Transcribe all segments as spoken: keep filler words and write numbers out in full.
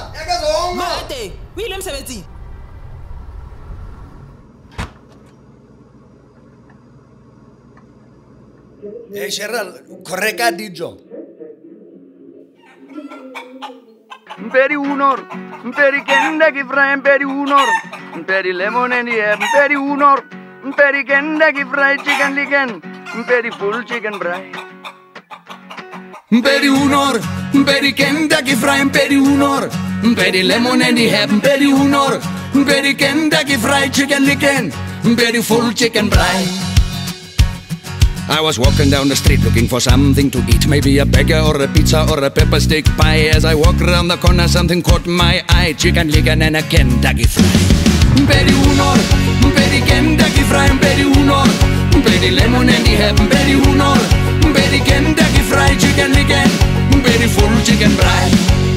Mate, William seventy. Eh, Cheryl, correga dijo. Very unor, very Kentucky fried, very unor, very lemon and yeah, very unor, very Kentucky fried chicken licken, very full chicken fried. Very unor, very Kentucky fried, very unor, very lemon and yeah, very unor, very Kentucky fried chicken licken, very full chicken fried. I was walking down the street looking for something to eat, maybe a burger or a pizza or a pepper steak pie. As I walked around the corner, something caught my eye: chicken licken and a Kentucky fried. Very unor, very Kentucky fried, very unor, very lemon and the heaven, very unor, very Kentucky fried chicken licken, very full chicken fried.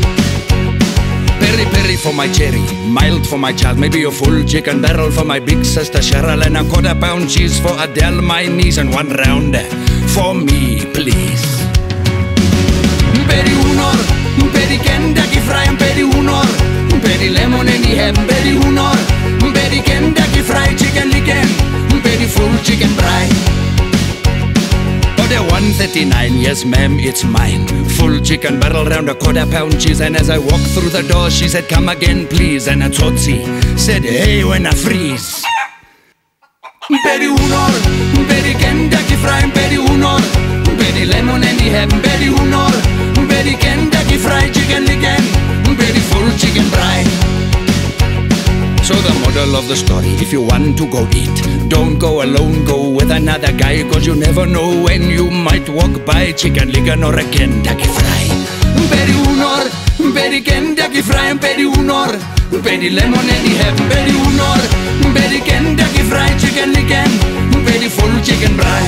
Peri peri for my cherry, mild for my child, maybe a full chicken barrel for my big sister Cheryl, and a quarter pound cheese for Adele, my niece, and one round for me, please. Peri unor, peri Kentucky fried, peri unor, peri lemon and the heaven, peri unor, peri Kentucky fried chicken licken, peri full chicken fried. Order one thirty-nine, yes ma'am, it's mine. Full chicken barrel round a quarter pound cheese, and as I walked through the door she said, come again please, and a Tootsie said, hey when I freeze. Peri unor, peri Kentucky fried, peri unor, peri lemon and the heaven, peri unor, peri Kentucky fried chicken licken, peri full chicken fried. So the moral of the story, if you want to go eat, don't go alone, go with another guy, cause you never know when you might walk by chicken licken or a Kentucky fried. Peri unor, peri Kentucky fried, peri unor, peri lemon and the heaven, peri unor, peri Kentucky fried chicken licken, peri full chicken fried.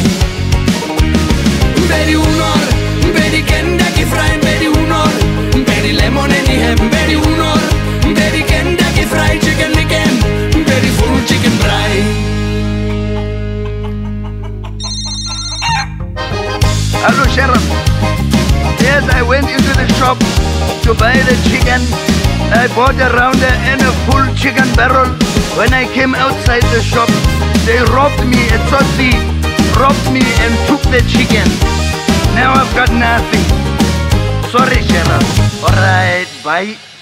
Peri unor, peri Kentucky fried, peri unor, peri lemon and the heaven, peri unor, peri Kentucky fried chicken licken, peri full chicken fried. Hello, Sheriff. Yes, I went into the shop to buy the chicken. I bought a rounder and a full chicken barrel. When I came outside the shop, they robbed me. A Tootsie robbed me and took the chicken. Now I've got nothing. Sorry, Sheriff. Alright, bye.